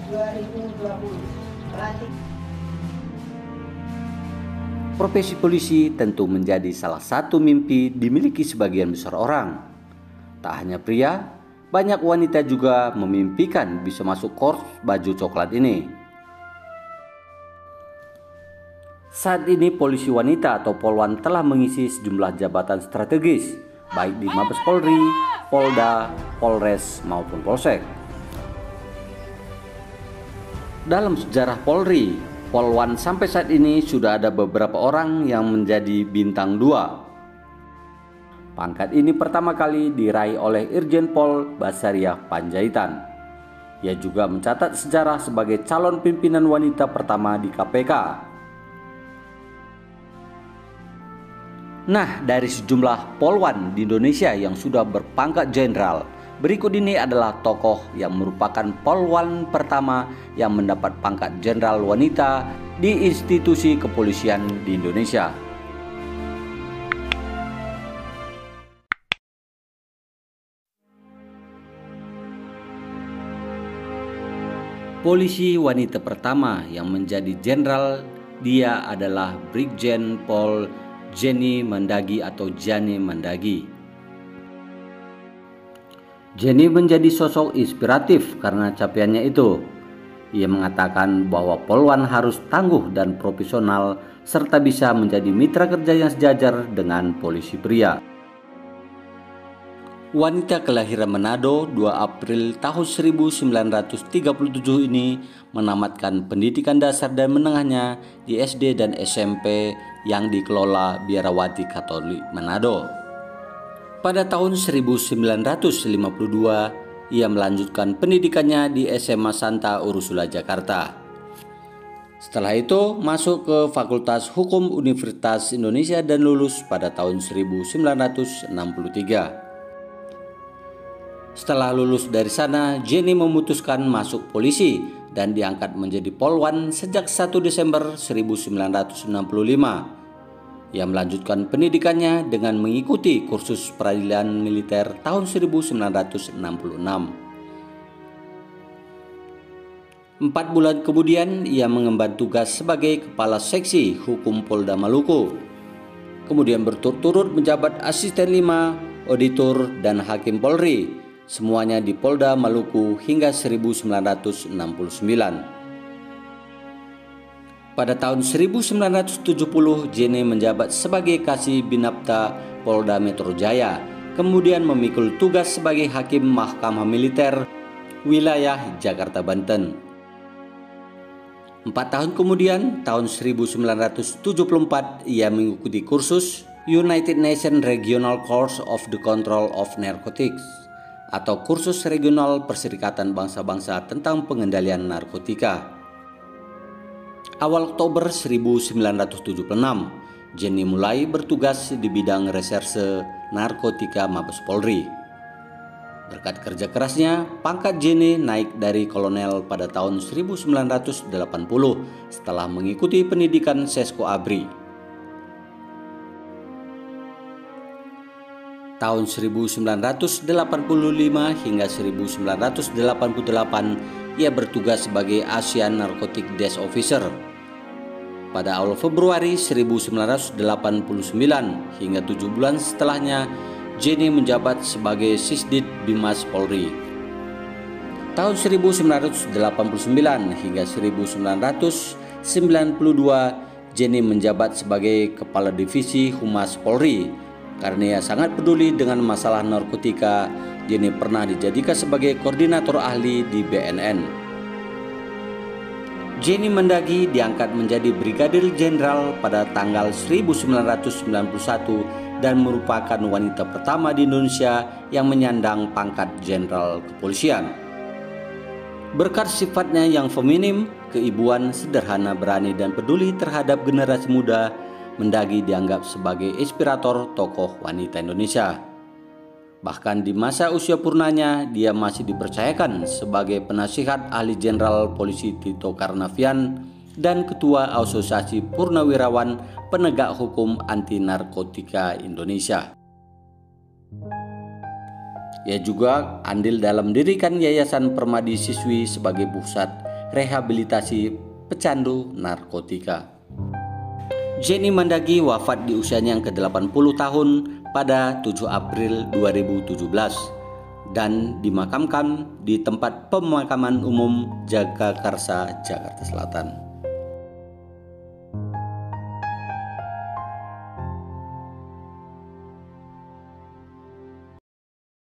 2020. Pelantik. Profesi polisi tentu menjadi salah satu mimpi dimiliki sebagian besar orang. Tak hanya pria, banyak wanita juga memimpikan bisa masuk korps baju coklat ini. Saat ini polisi wanita atau Polwan telah mengisi sejumlah jabatan strategis, baik di Mabes Polri, Polda, Polres maupun Polsek. Dalam sejarah Polri, Polwan sampai saat ini sudah ada beberapa orang yang menjadi bintang 2. Pangkat ini pertama kali diraih oleh Irjen Pol Basariah Panjaitan. Ia juga mencatat sejarah sebagai calon pimpinan wanita pertama di KPK. Nah, dari sejumlah Polwan di Indonesia yang sudah berpangkat jenderal, berikut ini adalah tokoh yang merupakan Polwan pertama yang mendapat pangkat jenderal wanita di institusi kepolisian di Indonesia. Polisi wanita pertama yang menjadi jenderal, dia adalah Brigjen Pol Jenny Mandagi atau Jani Mandagi. Jenny menjadi sosok inspiratif karena capaiannya itu. Ia mengatakan bahwa Polwan harus tangguh dan profesional serta bisa menjadi mitra kerja yang sejajar dengan polisi pria. Wanita kelahiran Manado 2 April tahun 1937 ini menamatkan pendidikan dasar dan menengahnya di SD dan SMP yang dikelola Biarawati Katolik Manado. Pada tahun 1952, ia melanjutkan pendidikannya di SMA Santa Ursula Jakarta. Setelah itu masuk ke Fakultas Hukum Universitas Indonesia dan lulus pada tahun 1963. Setelah lulus dari sana, Jenny memutuskan masuk polisi dan diangkat menjadi Polwan sejak 1 Desember 1965. Ia melanjutkan pendidikannya dengan mengikuti kursus peradilan militer tahun 1966. 4 bulan kemudian, ia mengemban tugas sebagai Kepala Seksi Hukum Polda Maluku. Kemudian berturut-turut menjabat Asisten 5, Auditor, dan Hakim Polri, semuanya di Polda Maluku hingga 1969. Pada tahun 1970, Jenny menjabat sebagai Kasih Binapta Polda Metro Jaya, kemudian memikul tugas sebagai Hakim Mahkamah Militer Wilayah Jakarta Banten. 4 tahun kemudian, tahun 1974, ia mengikuti kursus United Nations Regional Course of the Control of Narcotics atau kursus regional Perserikatan Bangsa-Bangsa tentang pengendalian narkotika. Awal Oktober 1976, Jenny mulai bertugas di bidang reserse narkotika Mabes Polri. Berkat kerja kerasnya, pangkat Jenny naik dari kolonel pada tahun 1980 setelah mengikuti pendidikan Sesko Abri. Tahun 1985 hingga 1988, ia bertugas sebagai ASEAN Narcotic Desk Officer. Pada awal Februari 1989 hingga 7 bulan setelahnya, Jenny menjabat sebagai Sisdit Bimas Polri. Tahun 1989 hingga 1992, Jenny menjabat sebagai Kepala Divisi Humas Polri. Karena ia sangat peduli dengan masalah narkotika, Jenny pernah dijadikan sebagai koordinator ahli di BNN. Jenny Mandagi diangkat menjadi Brigadir Jenderal pada tanggal 1991 dan merupakan wanita pertama di Indonesia yang menyandang pangkat jenderal kepolisian. Berkat sifatnya yang feminim, keibuan, sederhana, berani, dan peduli terhadap generasi muda, Mandagi dianggap sebagai inspirator tokoh wanita Indonesia. Bahkan di masa usia purnanya, dia masih dipercayakan sebagai penasihat ahli jenderal polisi Tito Karnavian dan Ketua Asosiasi Purnawirawan Penegak Hukum Anti Narkotika Indonesia. Ia juga andil dalam mendirikan Yayasan Permadi Siswi sebagai pusat rehabilitasi pecandu narkotika. Jenny Mandagi wafat di usianya yang ke-80 tahun pada 7 April 2017 dan dimakamkan di tempat pemakaman umum Jagakarsa, Jakarta Selatan.